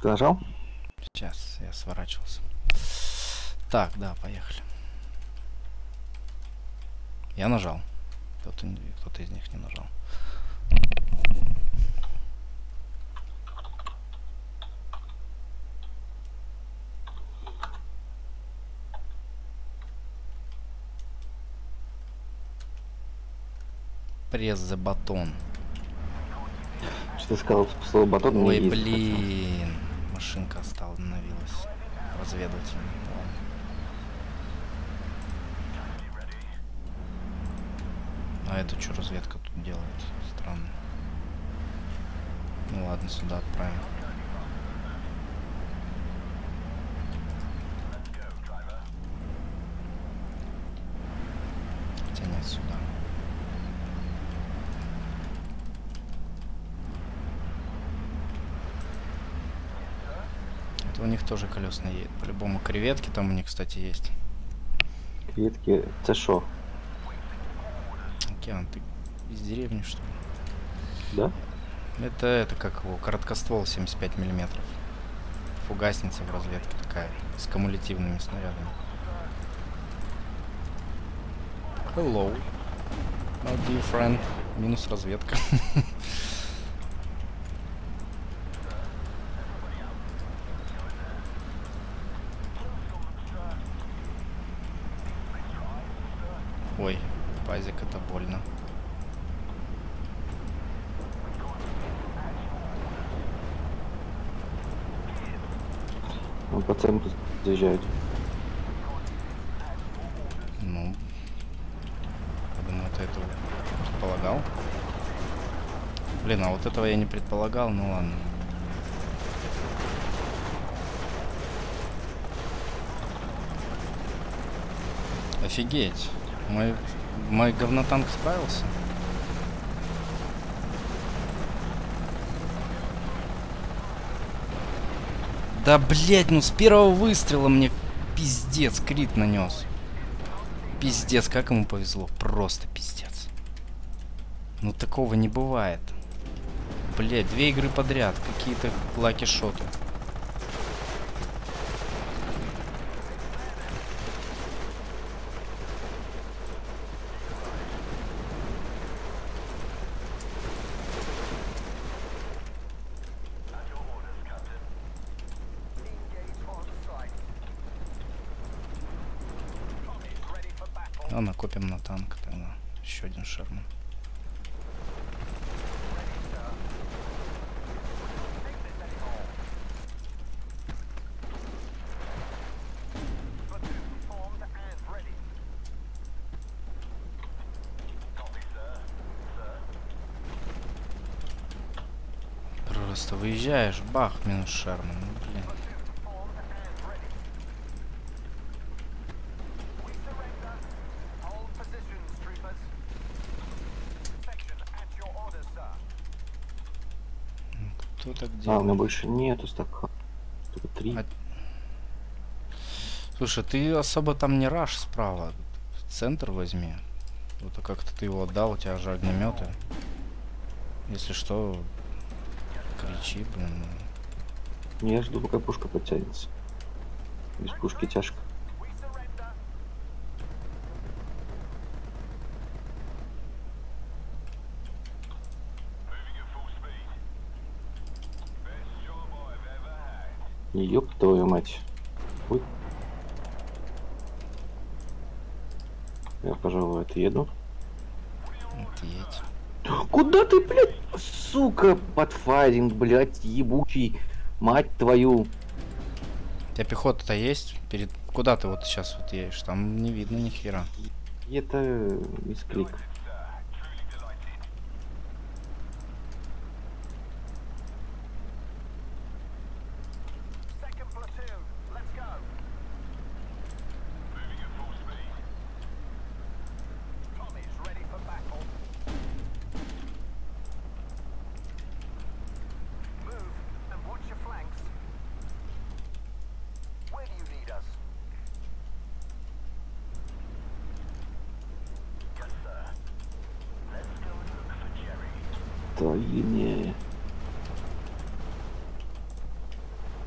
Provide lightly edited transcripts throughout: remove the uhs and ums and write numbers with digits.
Ты нажал? Сейчас, я сворачивался. Так, да, поехали. Я нажал. Кто-то из них не нажал. Пресс за батон. Что ты сказал слово батон? Ой, мне блин. Машинка остановилась. Разведывательная. А это что разведка тут делает? Странно. Ну ладно, сюда отправим. Хотя нет, сюда. Это у них тоже колесные едет. По-любому креветки там у них, кстати, есть. Креветки, это шо? Океан, ты из деревни, что ли? Да? Это как его, короткоствол 75 миллиметров. Фугасница в разведке такая, с кумулятивными снарядами. Hello, my dear friend. Минус разведка. Ой, пазик, это больно. Ну, по центру заезжают. Ну, я думаю, ты этого предполагал. Блин, а вот этого я не предполагал, ну ладно. Офигеть. Мой говнотанк справился. Да блять, ну с первого выстрела мне пиздец крит нанес. Пиздец, как ему повезло. Просто пиздец. Ну такого не бывает. Блять, 2 игры подряд. Какие-то лаки-шоты. А накопим на танк тогда. Еще один Шерман. Просто выезжаешь, бах, минус Шерман. Ну, блин. Кто так А, у делает? меня больше нету стака. Только 3. Слушай, ты особо там не раш справа. Центр возьми. Вот как-то ты его отдал, у тебя же огнеметы. Если что, кричи, блин. Я жду, пока пушка подтянется. Без пушки тяжко. Ёб твою мать. Ой. Я, пожалуй, отъеду. Отъедь. Куда ты, блядь, сука, подфайринг, блядь, ебучий, мать твою. У тебя пехота-то есть? Куда ты вот сейчас вот едешь? Там не видно ни хера. Это мисклик. Твою не.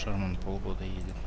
Шерман полгода едет.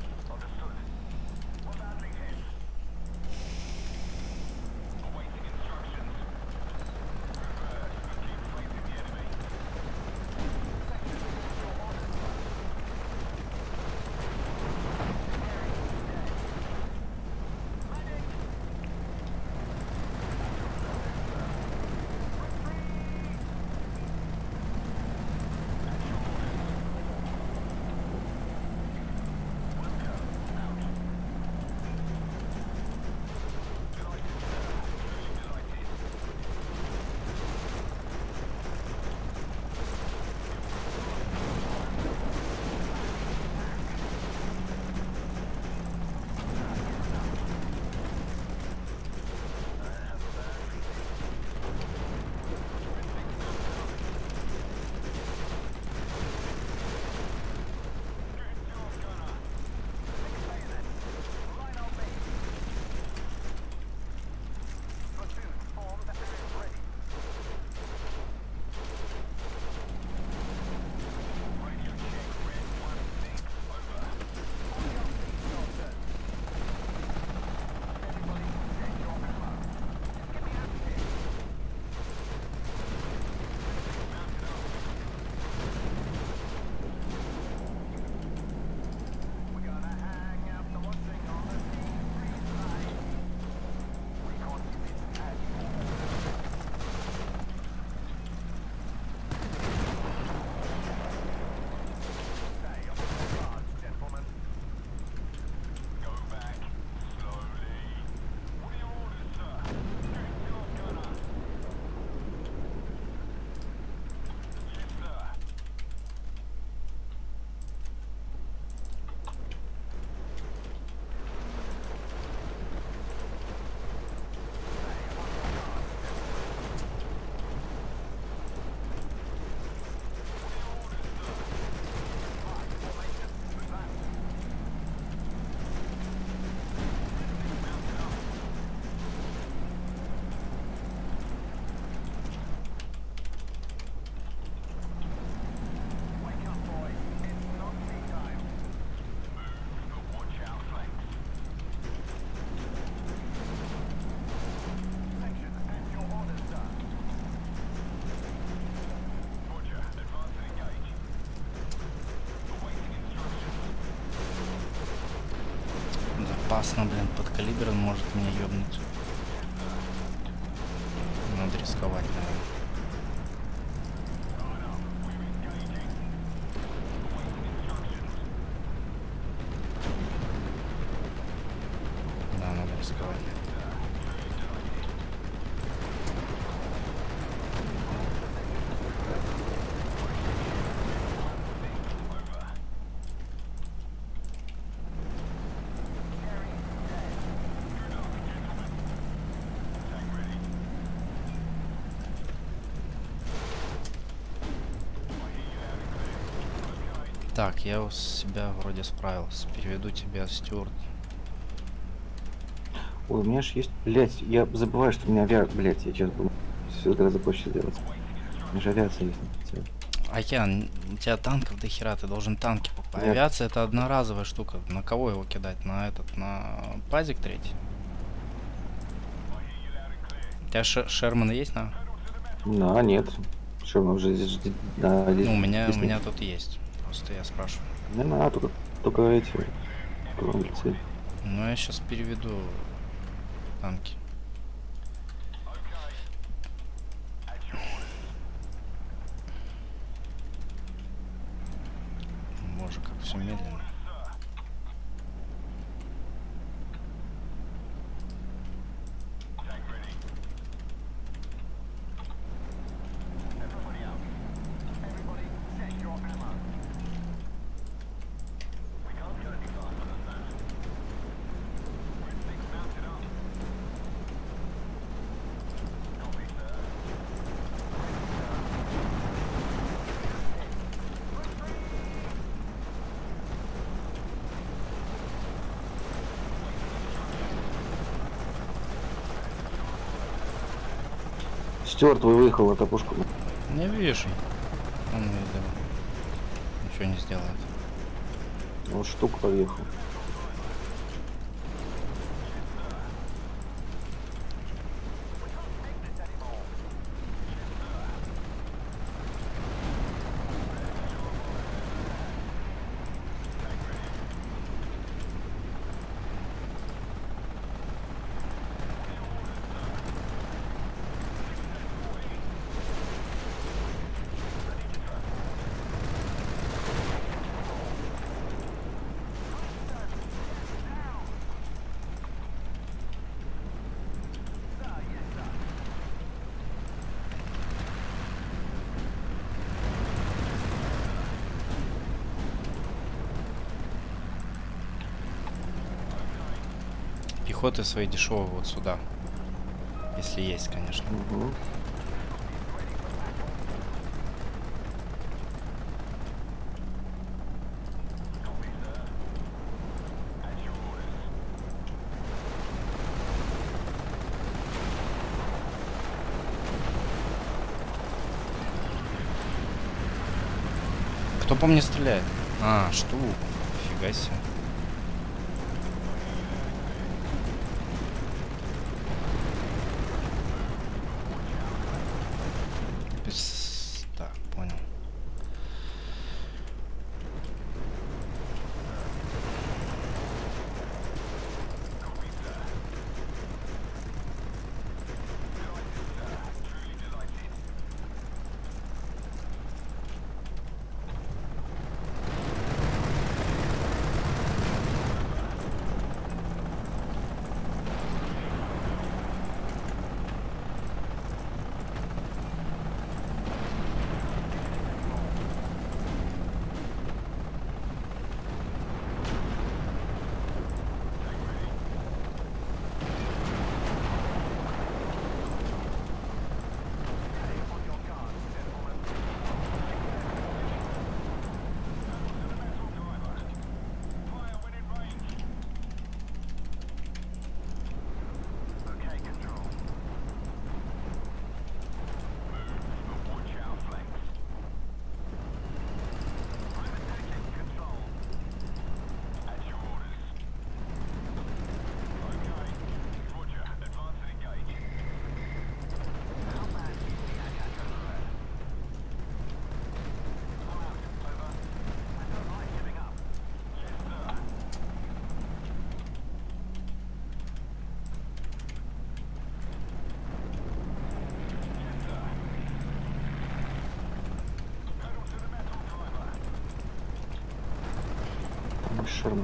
Опасно, блин, под калибр он может меня ёбнуть. Надо рисковать, наверное. Да, надо рисковать. Так, я у себя вроде справился. Переведу тебя, Стюарт. Ой, у меня же есть... Блять, я забываю, что у меня авиация... Блять, я сейчас буду все гораздо проще делать. У меня же авиация есть. Океан, у тебя танков до хера, ты должен танки покупать. Нет. Авиация это одноразовая штука. На кого его кидать? На этот, на пазик третий? У тебя Шерман есть, на? Да, нет. Шерман уже здесь... Да, здесь, Ну, у меня нет. тут есть. Просто я спрашиваю. Не надо, только эти... Кролицы. Ну, я сейчас переведу танки. Боже, как все медленно. Стюарт, вы выехал от опушку. Не вижу. Он ничего не сделает. Вот штука поехал. Пехоты свои дешевые вот сюда. Если есть, конечно. Угу. Кто по мне стреляет? А, штук. Фига себе. Так, понял. Шерман.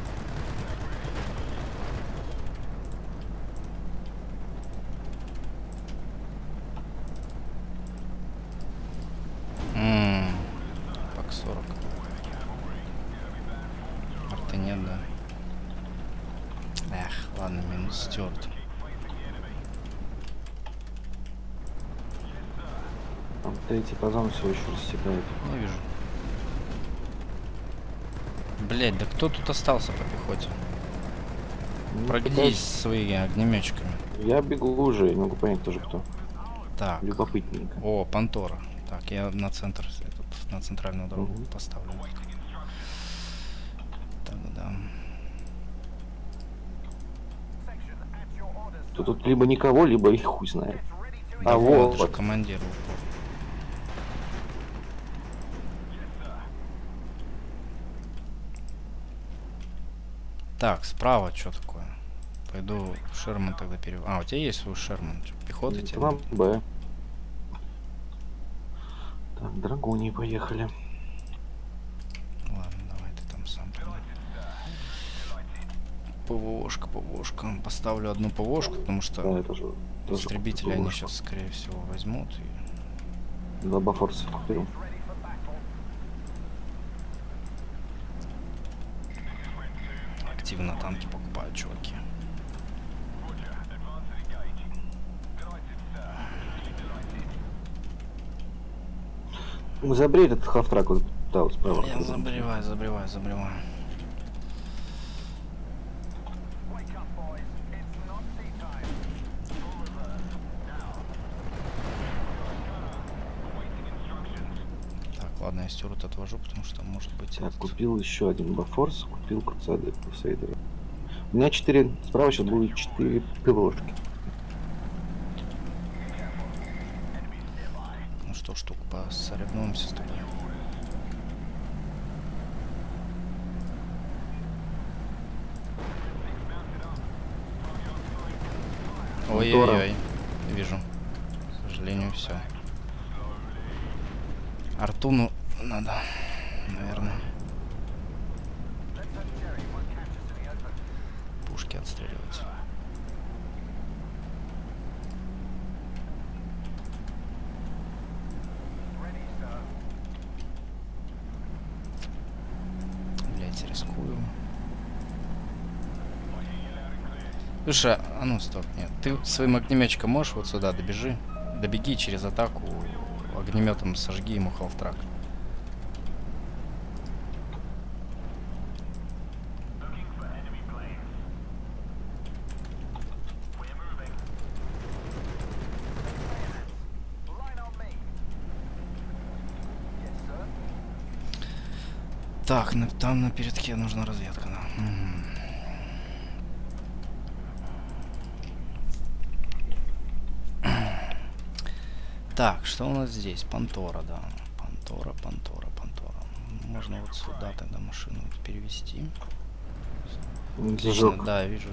Пак 40. Арты нет, да. Эх, ладно, минус стерт. Там третий пазон все еще рассекает. Не вижу. Блять, да кто тут остался по пехоте? Ну, Прогнись своими огнеметчиками. Я бегу уже, не могу понять тоже кто. Так. Любопытненько. О, Пантора. Так, я на центр, на центральную дорогу поставлю. Тогда. Тут либо никого, либо их хуй знает. Да А вот же вот. командир. Так, справа что такое? Пойду Шерман тогда перев... А, у тебя есть свой Шерман? Что, пехота тебе? План Б. Так, драгуньи поехали. Ладно, давай ты там сам. ПВОшка, ПВОшка. Поставлю одну ПВОшку, потому что Да, это же истребители они сейчас, скорее всего, возьмут. И... Два Бафорса купил. Активно танки покупают, чуваки. Забери этот хафтрак вот, да, вот справа. Я забреваю. Так, Ладно, я Стюарт отвожу, потому что может быть... Так, этот- купил еще один Бафорс, купил Крусейдера. У меня 4, справа сейчас будет 4 ПВОшки. Ну что, штук, посоревнуемся с тобой. Ой-ой-ой, вижу. К сожалению, все. Артуну надо, наверное, пушки отстреливать. Блять, рискую. Слушай, а ну стоп, нет. Ты своим огнеметчиком можешь вот сюда добежи? Добеги через атаку, огнеметом сожги ему халфтрак. Так, там на передке нужна разведка, да. Так, что у нас здесь? Пантора, да. Пантора. Можно вот сюда тогда машину перевести. Отлично, да, вижу.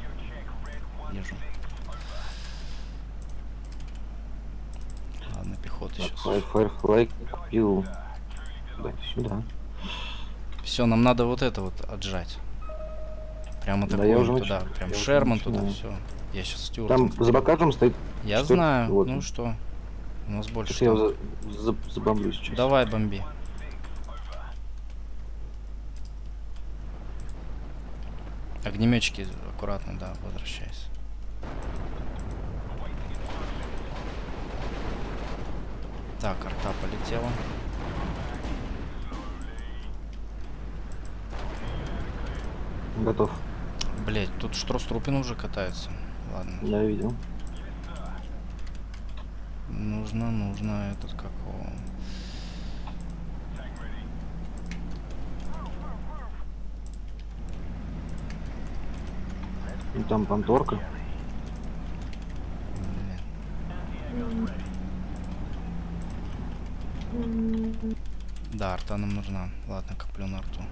Ладно, пехота сейчас. Firefly купил. Да, сюда. Все, нам надо вот это вот отжать. Прямо Да, такое уже туда. Прям я Шерман уже туда, начинаю. все. Я сейчас Стюарт. Там за бакажем стоит. Я четвертый, знаю. вот Ну он. что? У нас больше. Сейчас я танков. его забомблю сейчас. Давай, бомби. Огнеметчики аккуратно, да, возвращайся. Так, арта полетела. Готов. Блять, тут Штрострупин уже катается. Ладно. Я видел. Нужно этот какого. Ну там Панторка. Да, арта нам нужна. Ладно, коплю на арту.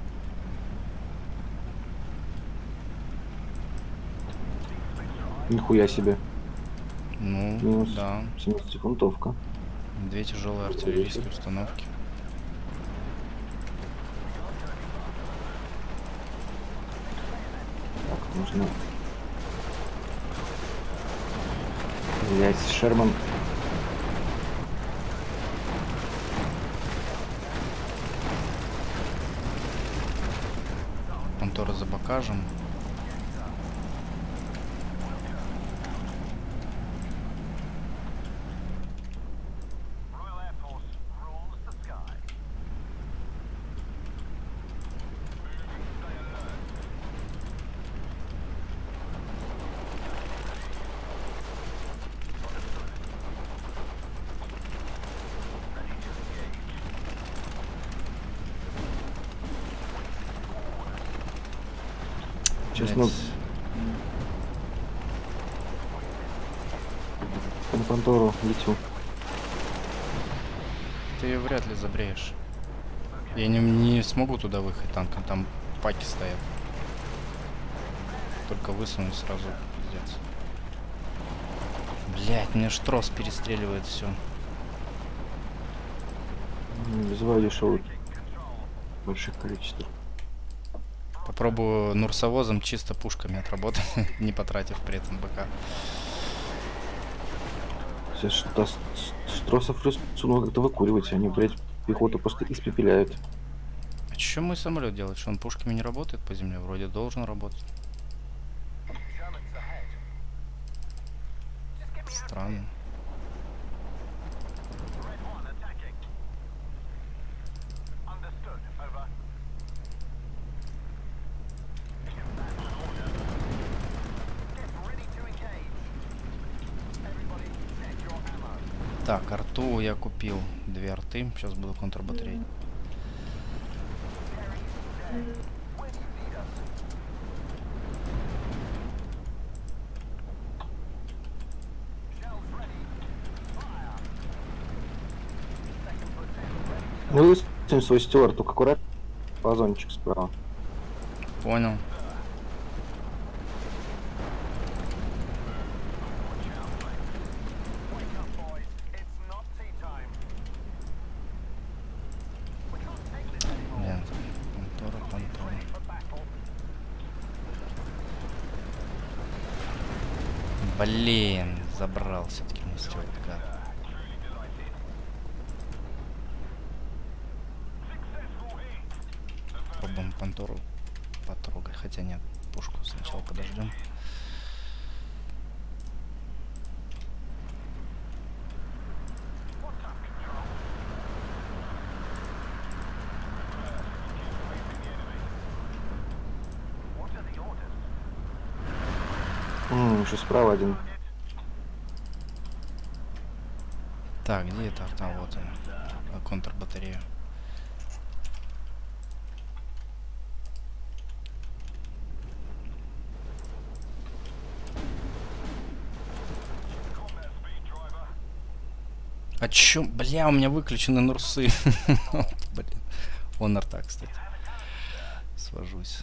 Нихуя себе. Ну, Минус да. 70-фунтовка. 2 тяжелые артиллерийские установки. Так, нужно... Блять, Шерман. Пантора за бакажем. Честно, на Пантору летю. Ты ее вряд ли забреешь. Я не смогу туда выехать танком, там паки стоят. Только высуну сразу, пиздец. Блять, меня штрос перестреливает все. Вызываю дешевый. Больших количеств. Попробую нурсовозом чисто пушками отработать, не потратив при этом БК. Сейчас Штросов много как-то выкуривать, они, блядь, пехоту просто испепеляют. А чё мой самолет делает? Что он пушками не работает по земле? Вроде должен работать. Странно. Так, арту я купил 2 арты. Сейчас буду контрбатареить. Ну, выставим свой стюард, только аккуратно. Вазончик справа. Понял. Блин, Пантора. Блин, забрал все-таки на стюард, гад. Пробуем Пантору потрогать, хотя нет, пушку сначала подождем. Еще справа один. Так, где это арта? Вот он. Контрбатарея. А чё? Бля, у меня выключены нурсы. Блин. Вон арта, кстати. Свожусь.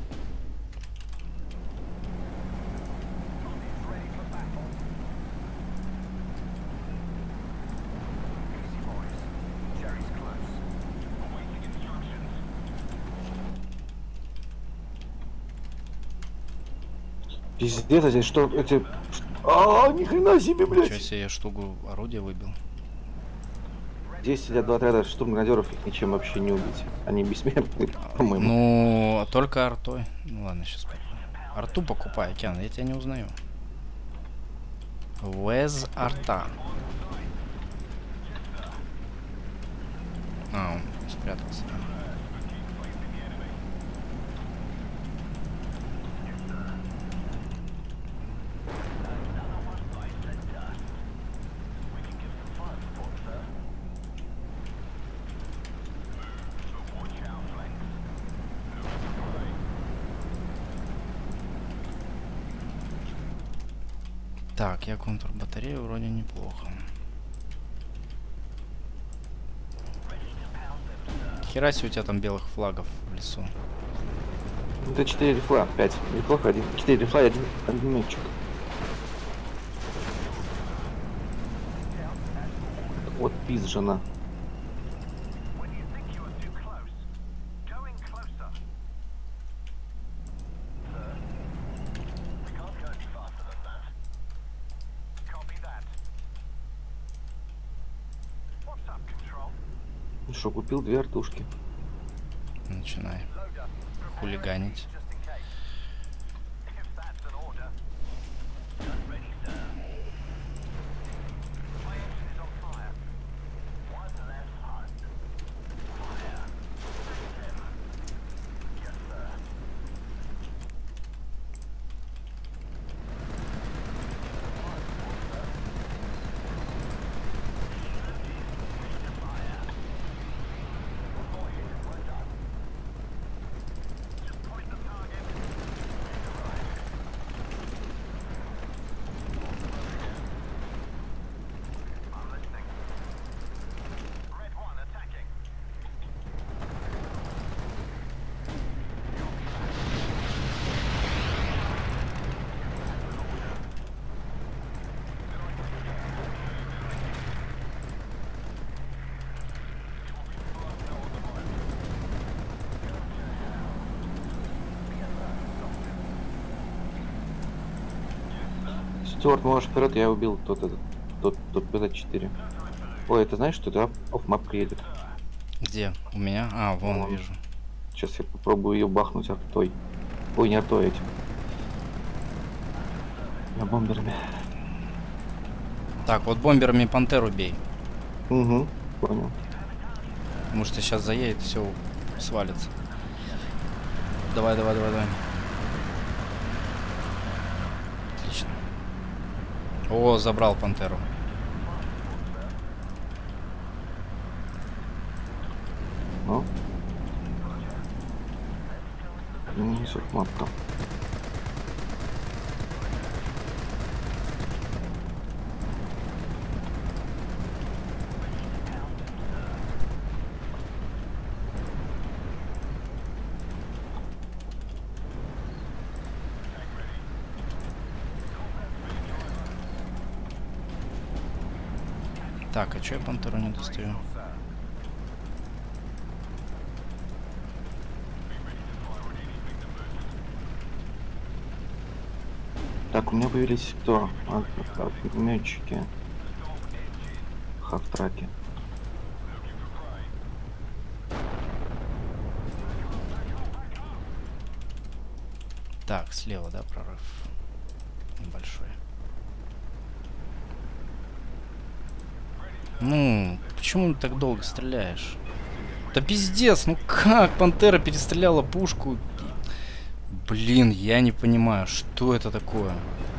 Пиздец, здесь что эти... ни хрена себе, блядь! Ничего себе, я штуку орудия выбил. Здесь сидят два отряда штурмградеров, их ничем вообще не убить. Они бессмертны, по-моему. Ну, только артой. Ну ладно, сейчас попробую. Арту покупай, Океан, я тебя не узнаю. Where's арта? А, он спрятался. Так, я контрбатарею вроде неплохо. Хера себе у тебя там белых флагов в лесу. Это 4 рифла, 5 рифлов, 1. 4 рифла и один огнеметчик. Вот пиз жена. Что, купил 2 артушки? Начинай хулиганить. Стюарт, можешь вперед, я убил тот ПЗ-4. Ой, это знаешь, что это офф-мап приедет? Где? У меня? А, вон, Вон. вижу. Сейчас я попробую ее бахнуть артой. Ой, не артой этим. Я бомберами. Так, вот бомберами пантеру бей. Угу, понял. Потому что сейчас заедет, все свалится. Давай, давай, давай, давай. Отлично. О, забрал пантеру. Ну. Мапка. Так, а чё я пантеру не достаю? Так, у меня появились кто? Огнеметчики. Хавтраки. Так, слева, да, прорыв? Небольшой. Ну, почему ты так долго стреляешь? Да пиздец, ну как пантера перестреляла пушку? Блин, я не понимаю, что это такое?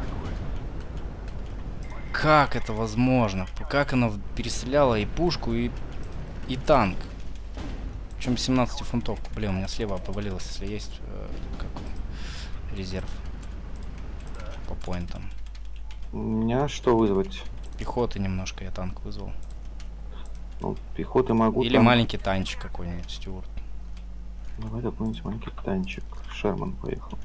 Как это возможно? Как она перестреляла и пушку, и танк? Причем 17 фунтов. Блин, у меня слева повалилось, если есть резерв по поинтам. У меня что вызвать? Пехоты немножко я танк вызвал. Ну, пехоты могу. Или танк. маленький танчик какой-нибудь, Стюарт. Давай какой-нибудь маленький танчик. Шерман поехал.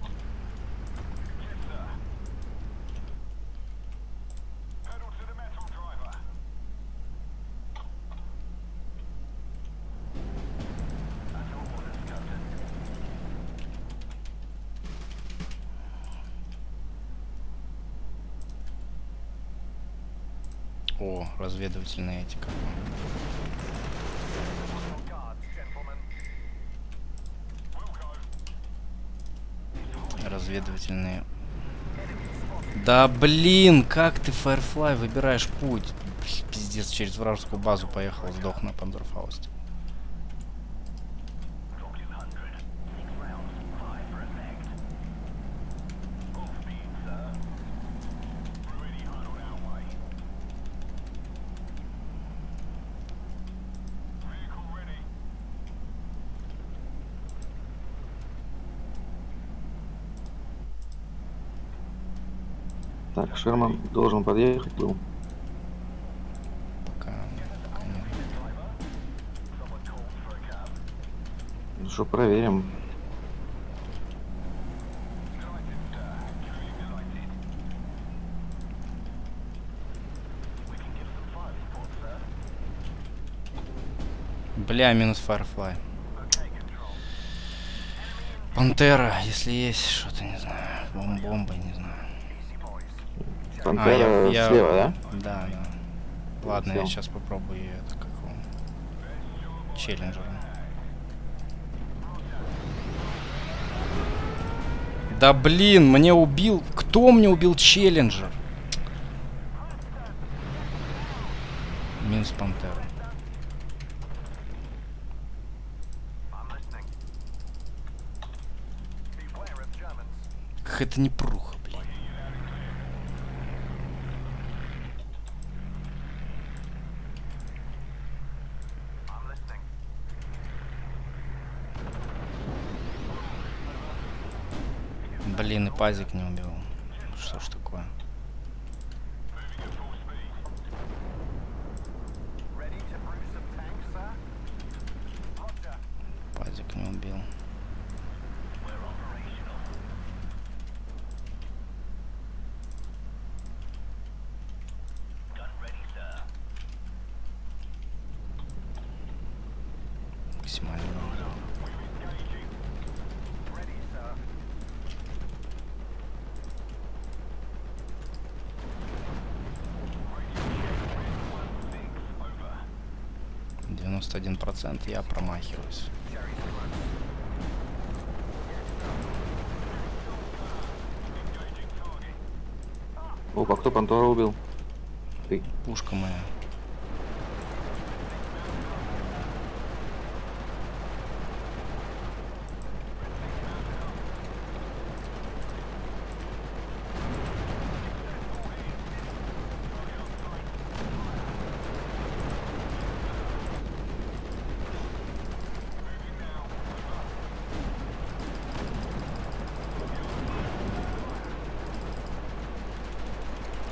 О, разведывательная этика. Разведывательные. Да блин, как ты, Firefly, выбираешь путь? Пиздец, через вражескую базу поехал, сдох на Пандерфаусте. Так, Шерман должен подъехать был. Пока нет. Ну что, проверим. Бля, минус Firefly. Пантера, если есть, что-то, не знаю. Бомба, не знаю. Пантера слева, да? Да, да. Ладно, Всё. я сейчас попробую это какого челленджера. Да блин, мне убил... Кто мне убил челленджер? Минус пантера. Как это не пруха, блин. Блин, и пазик не убил. Что ж такое? Пазик не убил. Максимально. 91% я промахиваюсь. Опа, кто Пантора убил? Ты. Пушка моя.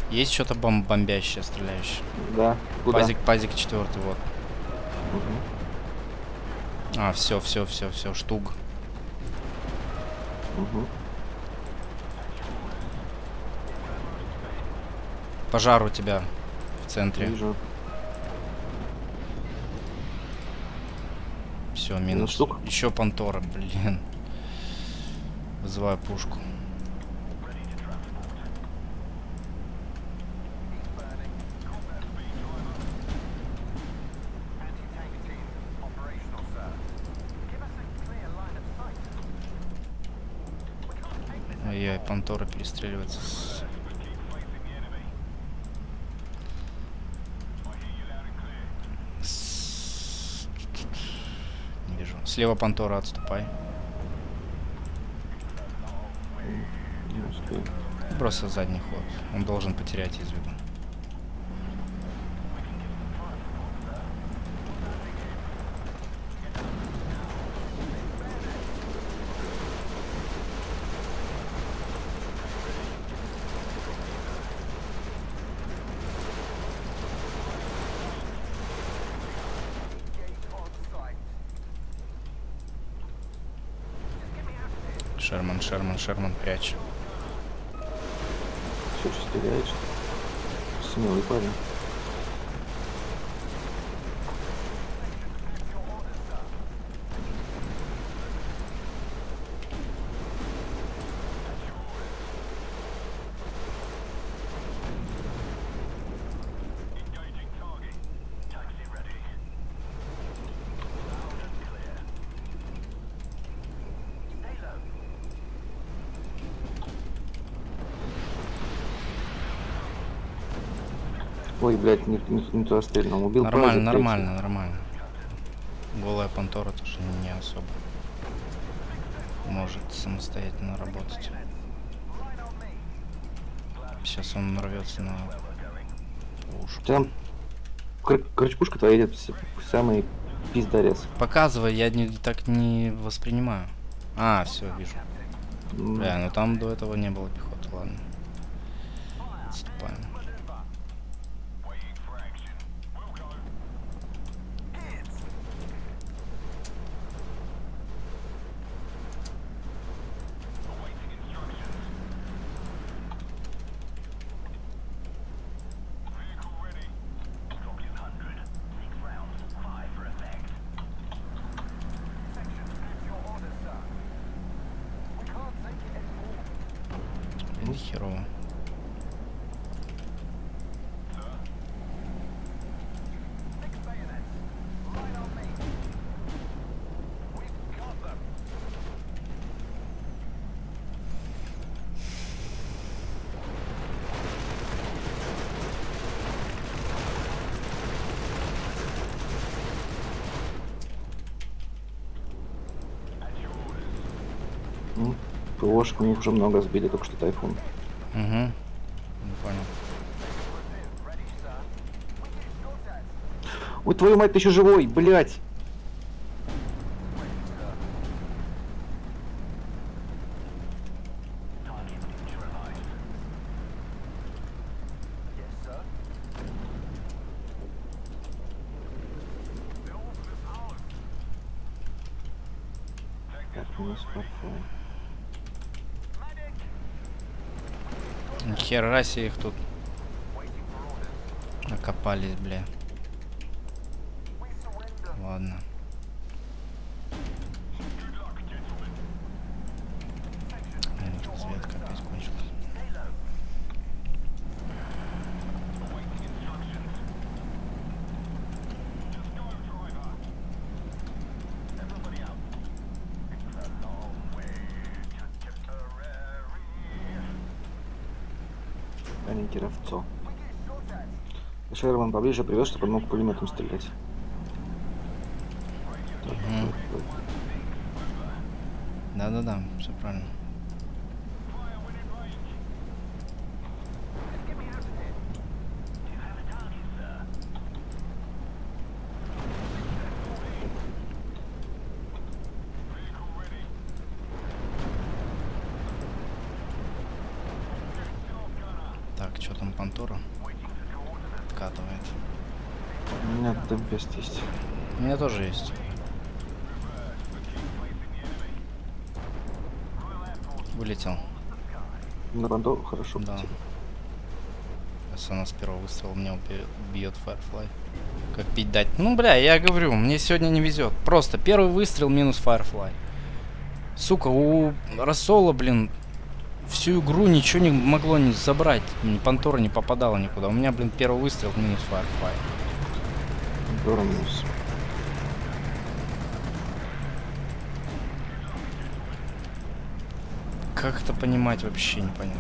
Есть что-то бомбящее, стреляющее? Да. Куда? Пазик 4, вот. Угу. А, все, штук. Угу. Пожар у тебя в центре. Вижу. Все, минус. Штук. Еще Пантора, блин. Вызываю пушку. Ой-ой, Пантора перестреливается с... Не вижу. Слева Пантора, отступай. Просто задний ход. Он должен потерять из виду. Шерман, прячь. Все, что стреляешь? Смелый парень. Ой, блядь, не туда стрельнул. Убил Нормально. Голая Пантора тоже не особо может самостоятельно работать. Сейчас он рвется на пушку. Там, короче, пушка твоя идет в самый пиздарез. Показывай, я так не воспринимаю. А, все, вижу. Бля, ну там до этого не было пехоты, ладно. Отступаем. Херово. ПОшек у них уже много сбили, только что Тайфун. Угу. Не понял. Ой, твою мать, ты еще живой, блядь! Так, минус фарфор. Хера себе их тут накопались, бля. Ладно. Разведка опять кончилась. Ориентировцо. Шерман поближе привез, чтобы он мог пулеметом стрелять. Да, все правильно. Так, что там Пантора? Откатывает. У меня темпест есть. У меня тоже есть. Вылетел. На Пантору хорошо. Да. Спасибо. Сейчас она с первого выстрела меня бьет Firefly. Как пить дать? Ну, бля, я говорю, мне сегодня не везет. Просто первый выстрел минус Firefly. Сука, у Рассола, блин, всю игру ничего не могло не забрать. Ни Пантора не попадала никуда. У меня, блин, первый выстрел минус Firefly. Пантора минус. Как это понимать, вообще непонятно.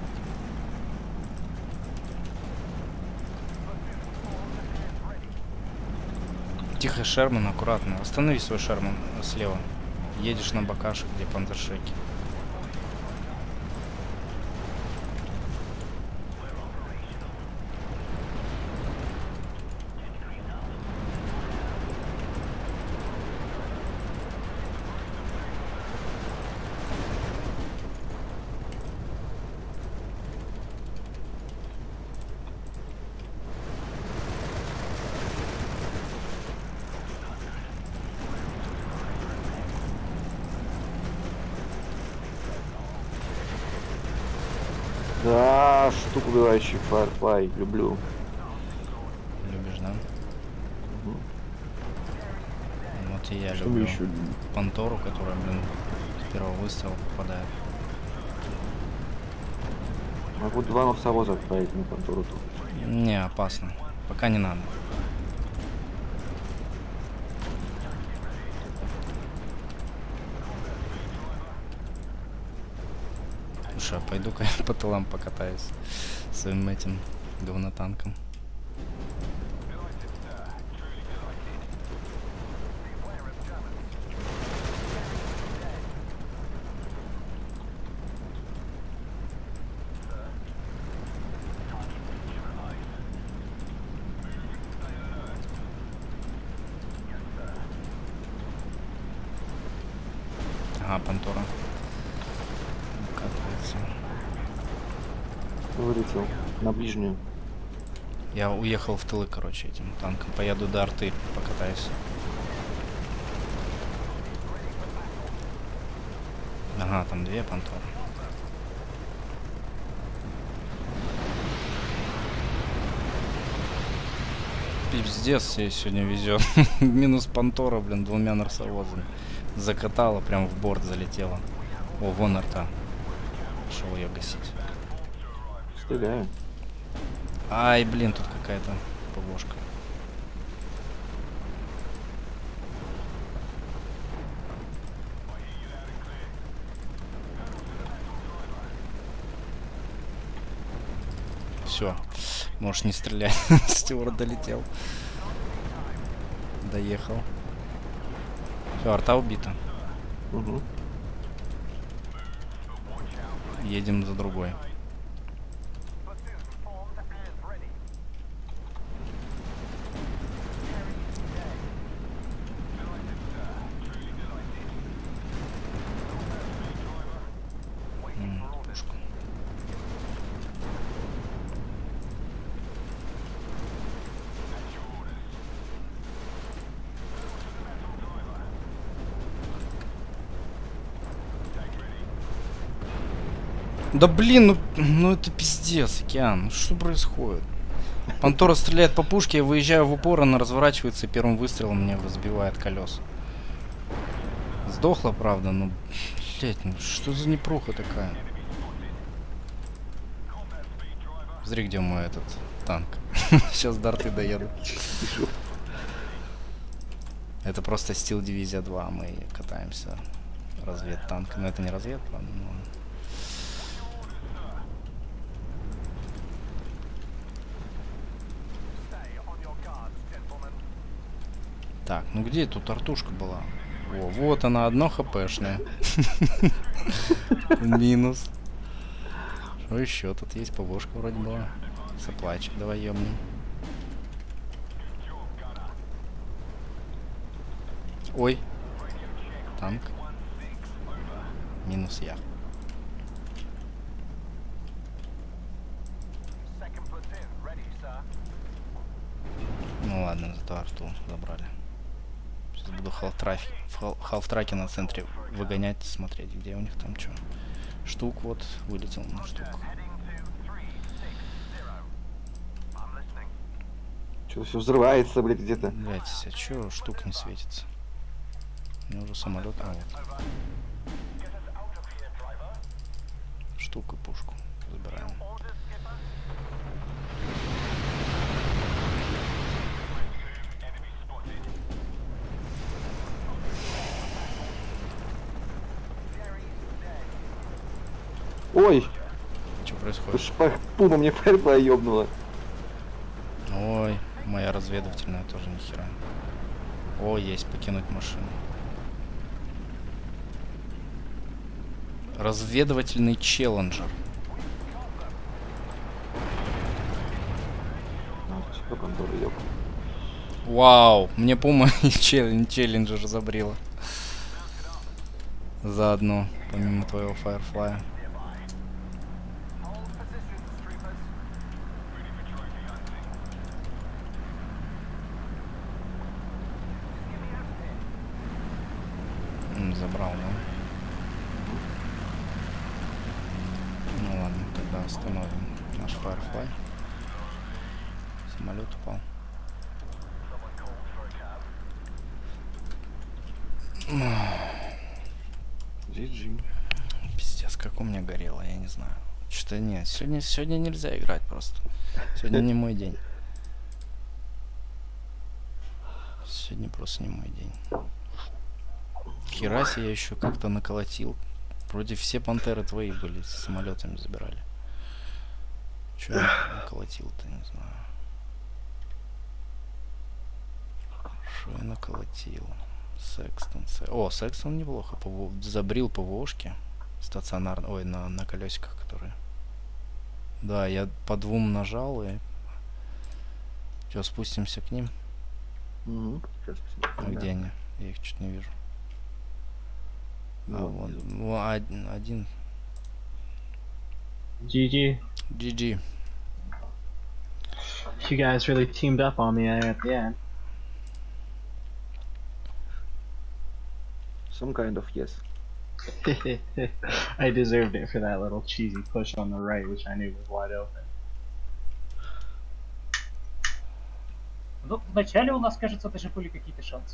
Тихо, Шерман, аккуратно. Останови свой Шерман слева. Едешь на бакашек, где пантершеки. Да, штуку убивающий Firefly. Люблю. Любишь, да? Мгм. Вот и я Что люблю вы еще любите? Пантору, которая, блин, с первого выстрела попадает. Могу два овцовоза отправить на Пантору тут. Не, опасно. Пока не надо. Слушай, а пойду-ка я по тылам покатаюсь своим этим говнотанком. Ага, Пантора. Выкатывается. Вылетел на ближнюю. Я уехал в тылы, короче, этим танком. Поеду до арты, покатаюсь. Ага, там две Панторы. Пиздец, себе сегодня везет. Минус Пантора, блин, двумя нарсовозами. Закатала, прям в борт залетела. О, вон арта. Пошел ее гасить. Стреляю. Ай, блин, тут какая-то ПВОшка. Все, можешь не стрелять. Стюарт долетел. Доехал. Все, арта убита. Угу. Едем за другой. Пушка. Да блин, ну это пиздец, океан. Что происходит? Пантора стреляет по пушке, я выезжаю в упор, она разворачивается и первым выстрелом мне разбивает колеса. Сдохла, правда, но, блять, ну что за непруха такая? Смотри, где мой этот танк. Сейчас до арты доеду. Это просто стил дивизия 2, мы катаемся. Разведтанк. Но это не развед, ладно, но... Так, ну где тут артушка была? О, вот она, одно хпшная. Минус. Что еще? Тут есть ПВшка вроде была. Соплайчик, давай ёбнем. Ой. Танк. Минус я. эту арту забрали. Сейчас буду халфтраки на центре выгонять, смотреть, где у них там что. Штук вот, вылетел на штук. Что все взрывается, блядь, где-то. Блять, а чё штук не светится? У меня уже самолет, а вот. Штуку, пушку забираем. Ой, Что происходит? пума мне фаерфлай ёбнула. Ой, моя разведывательная тоже нихера. О, есть покинуть машину. Разведывательный челленджер. Вау, мне пума и челленджер забрила. Заодно, помимо твоего фаерфлая. Забрал, да? Ну ладно, тогда остановим наш фаерфлай. Самолет упал. GG. Пиздец, как у меня горело, я не знаю. Что-то нет, сегодня нельзя играть просто. Сегодня не мой день. Сегодня просто не мой день. Хераси я еще как-то наколотил. Вроде все пантеры твои были, с самолетами забирали. Че я наколотил-то, не знаю. Что я наколотил? Секстон. О, Секстон неплохо. Забрил ПВОшки. Стационарно. Ой, на колесиках, которые. Да, я по двум нажал и. Че, спустимся к ним? А где они? Я их чуть не вижу. А, вот. Один. GG. GG. You guys really teamed up on me at the end. Some kind of yes. I deserved it for that little cheesy push on the right, which I knew was wide open. Ну, вначале у нас, кажется, даже были какие-то шансы.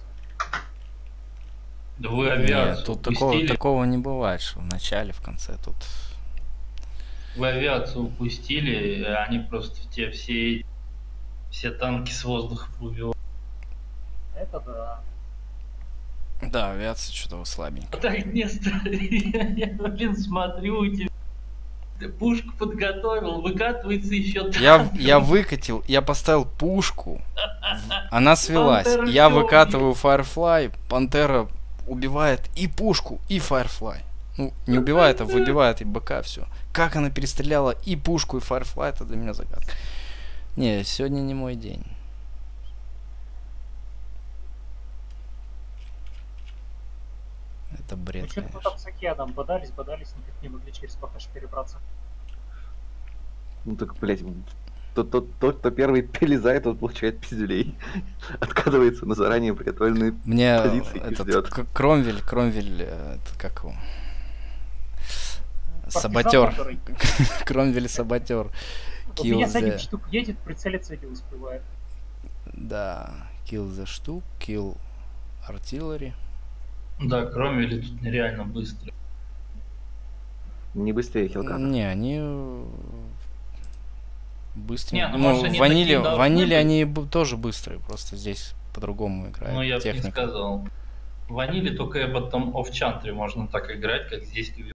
Да вы авиацию Нет, тут упустили. такого не бывает, что в начале, в конце тут. Вы авиацию упустили, они просто те все танки с воздуха убивают. Это да. Да, авиация что-то слабенькая. Так не я, блин, смотрю, у тебя ты пушку подготовил, выкатывается еще танк. Я выкатил, я поставил пушку, она свелась. Пантера Я всё выкатываю фаерфлай, пантера убивает и пушку, и фаерфлай. Ну, не убивает, а выбивает и БК, все. Как она перестреляла и пушку, и фаерфлай, это для меня загадка. Не, сегодня не мой день. Это бред, Мы что-то конечно. там с океаном бодались, никак не могли через ПХ перебраться. Ну так, блядь, тот, кто первый перелезает, тот получает пиздюлей. Откатывается на заранее приготовленные Мне позиции и этот ждет. Кромвель, это как его? Партизан, Саботер. который- Кромвель саботер. У меня сзади штук едет, прицелиться не успевает. Да, kill the штук, kill artillery. Да, Кромвели тут нереально быстро. Не быстрее Хилкана. Не, они быстрее. Не, ну, Ну, может, они ванили, такие должны ванили быть. они тоже быстрые, просто здесь по-другому играют. Ну, я бы не техника. сказал. В Ваниле только Эбботом оф Чантри можно так играть, как здесь.